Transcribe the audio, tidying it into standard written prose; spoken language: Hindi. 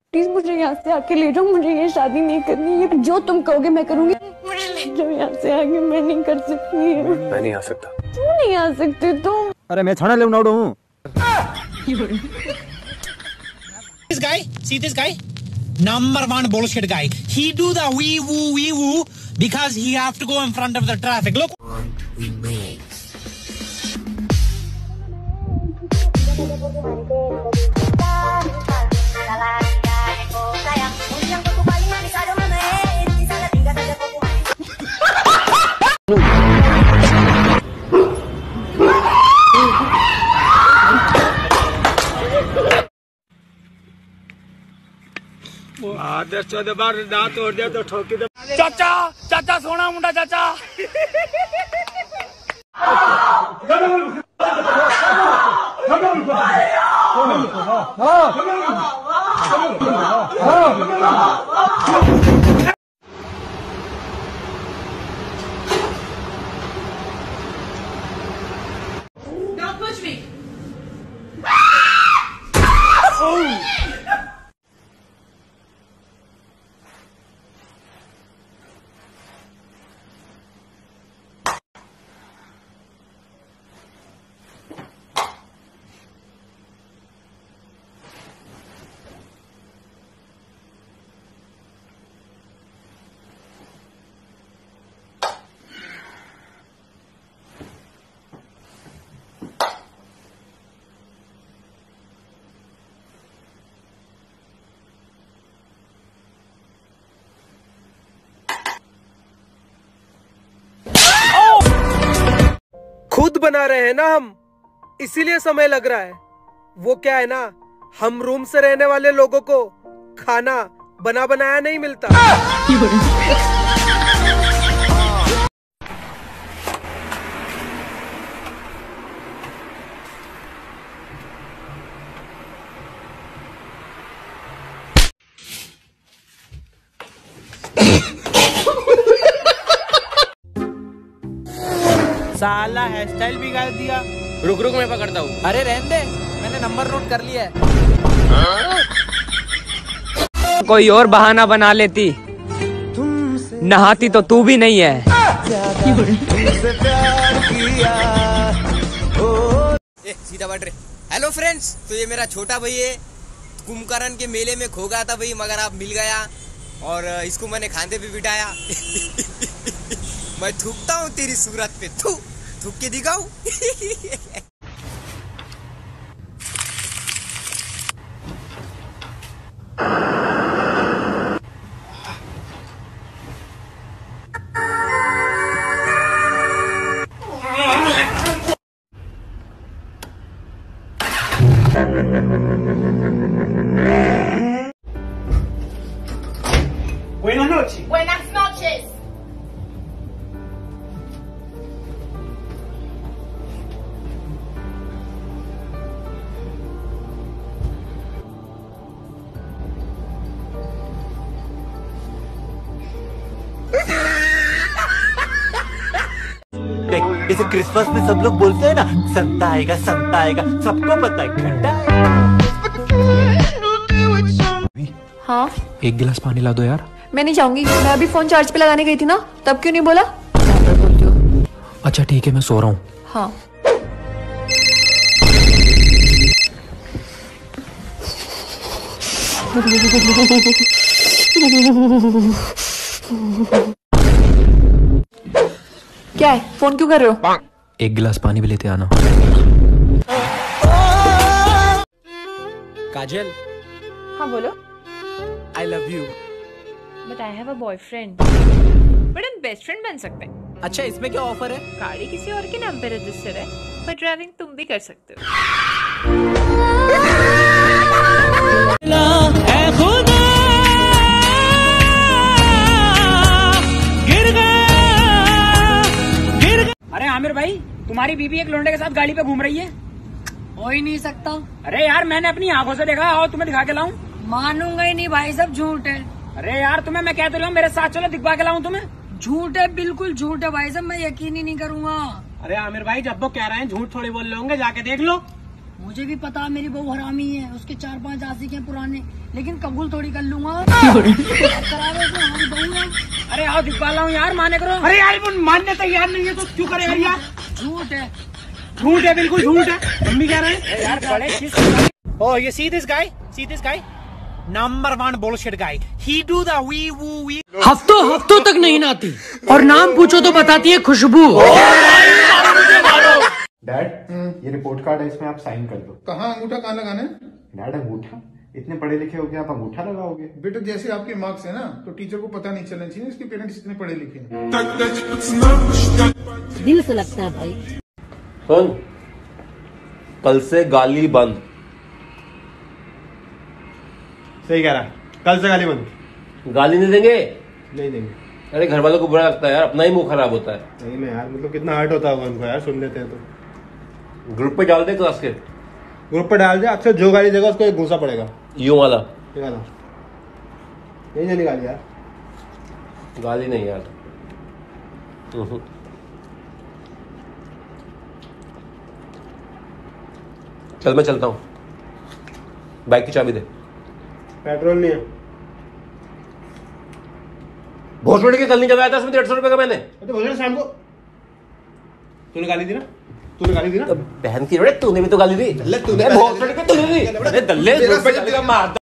प्लीज मुझे यहाँ से आके ले जाओ, मुझे ये शादी नहीं करनी है। जो तुम कहोगे मैं करूंगी, मुझे ले जाओ यहाँ से आगे, मैं नहीं कर सकती। मैं नहीं आ सकता। क्यों नहीं आ सकते तुम? अरे मैं छाना ले हूँ। This guy, see this guy? Number one bullshit guy. He do the wee woo because he have to go in front of the traffic. Look. दांत तोड़ दिया तो ठोकी दे। चाचा, चाचा सोना मुंडा चाचा। Don't push me. खुद बना रहे हैं ना हम, इसीलिए समय लग रहा है। वो क्या है ना, हम रूम से रहने वाले लोगों को खाना बना बनाया नहीं मिलता। साला हेयर स्टाइल बिगाड़ दिया। रुक रुक मैं पकड़ता हूँ। अरे रहने दे, मैंने नंबर नोट कर लिया है। कोई और बहाना बना लेती, नहाती तो तू भी नहीं है। सीधा बैठ रहे। हेलो फ्रेंड्स, तो ये मेरा छोटा भाई है। कुंभकर्ण के मेले में खो गया था भाई, मगर आप मिल गया और इसको मैंने खांधे पे बिठाया। मैं थूकता हूँ तेरी सूरत पे, थूक के दिखाऊं। Buenas noches. Buenas noches. जैसे क्रिसमस में सब लोग बोलते हैं ना, संता आएगा, सबको पता है घंटा। हाँ, एक गिलास पानी ला दो यार। मैं नहीं जाऊंगी। मैं अभी फोन चार्ज पे लगाने गई थी ना, तब क्यों नहीं बोला? अच्छा ठीक है, मैं सो रहा हूँ। हाँ। क्या है, फोन क्यों कर रहे हो? एक गिलास पानी भी लेते आना। काजल। हाँ बोलो। I love you. But I have a boyfriend. But हम बेस्ट फ्रेंड बन सकते हैं। अच्छा, इसमें क्या ऑफर है? गाड़ी किसी और के नाम पे रजिस्टर है, पर ड्राइविंग तुम भी कर सकते हो। अरे आमिर भाई, तुम्हारी बीबी एक लौंडे के साथ गाड़ी पे घूम रही है। हो ही नहीं सकता। अरे यार, मैंने अपनी आंखों से देखा। और तुम्हें दिखा के लाऊं? मानूंगा ही नहीं भाई, सब झूठ है। अरे यार, तुम्हें मैं कहते रहा हूँ, मेरे साथ चलो, दिखवा के लाऊं तुम्हें। झूठ है, बिल्कुल झूठ है भाई साहब, मैं यकीन ही नहीं करूंगा। अरे आमिर भाई, जब वो कह रहे हैं झूठ थोड़ी बोल रहे होंगे, जाके देख लो। मुझे भी पता है मेरी बहू हरामी है, उसके 4-5 आशिक हैं पुराने, लेकिन कबूल थोड़ी कर लूंगा। करावे तो हमारी बहू है। अरे आओ दिखवा लाऊं यार, माने करो। अरे यार वो मानने तैयार नहीं है तो क्यों करे यार? झूठ है, झूठ है, बिल्कुल झूठ है। मम्मी कह रहे हैं यार बड़े चीज। Oh, you see this guy? See this guy? Number one bullshit guy. He do the wee woo wee. हफ्तों तक नहीं नहाती और नाम पूछो तो बताती है खुशबू। डैड, ये रिपोर्ट कार्ड है, इसमें आप साइन कर दो। कहाँ अंगूठा कहाँ लगाना है? डैड अंगूठा? इतने पढ़े लिखे हो गए आप अंगूठा लगाओगे? बेटा जैसे आपके मार्क्स है ना, तो टीचर को पता नहीं चलना चाहिए इसके पेरेंट्स इतने पढ़े लिखे हैं। दिल से लगता है भाई। सुन, कल से गाली बंद। सही कह रहा है, कल से गाली बंद। गाली नहीं देंगे? नहीं देंगे। अरे घर वालों को बुरा लगता है यार, अपना ही मुंह खराब होता है। नहीं ना यार, मतलब कितना हर्ट होता होगा उनको यार, सुन लेते हैं तो। ग्रुप पे डाल दे क्लास के। ग्रुप पे डाल दे, अच्छा जो गाली देगा उसको एक घूसा पड़ेगा। यूं वाला नहीं जानी गाली यार। गाली नहीं यार। चल मैं चलता हूँ, बाइक की चाबी दे। पेट्रोल नहीं है। भोसड़ी के कल नहीं जगाया था उसमें 150 रुपए का मैंने। तो शाम को तूने गाली दी ना? तूने गाली दी ना? बहन की तूने भी तो गाली दी। तूने भोसड़ी के तूने दी।